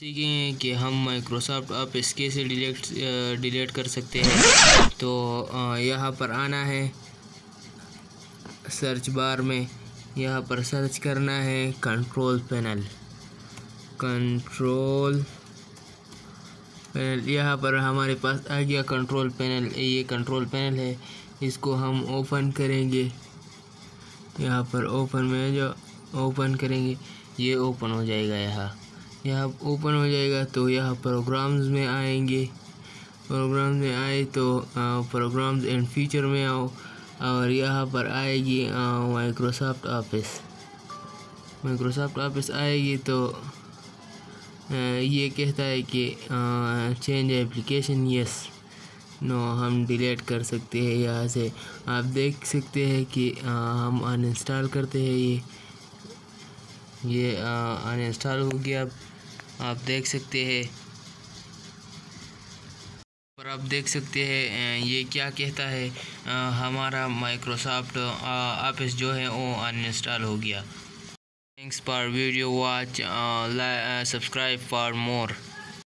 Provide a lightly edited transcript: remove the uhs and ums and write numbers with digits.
सीखेंगे कि हम माइक्रोसॉफ्ट ऑफिस कैसे डिलीट कर सकते हैं। तो यहाँ पर आना है सर्च बार में, यहाँ पर सर्च करना है कंट्रोल पैनल। यहाँ पर हमारे पास आ गया कंट्रोल पैनल। ये कंट्रोल पैनल है, इसको हम ओपन करेंगे। यहाँ पर ओपन में जो ओपन करेंगे ये ओपन हो जाएगा। यहाँ ओपन हो जाएगा तो यहाँ प्रोग्राम्स में आएंगे। प्रोग्राम्स में आए तो प्रोग्राम्स एंड फीचर में आओ और यहाँ पर आएगी माइक्रोसॉफ्ट ऑफिस आएगी। तो ये कहता है कि चेंज एप्लीकेशन, यस नो, हम डिलीट कर सकते हैं यहाँ से। आप देख सकते हैं कि हम अनइंस्टॉल करते हैं। ये अनइंस्टॉल हो गया। आप देख सकते हैं और आप देख सकते हैं ये क्या कहता है, हमारा माइक्रोसॉफ्ट ऑफिस जो है वो अनइंस्टॉल हो गया। Thanks for video watch, subscribe for more.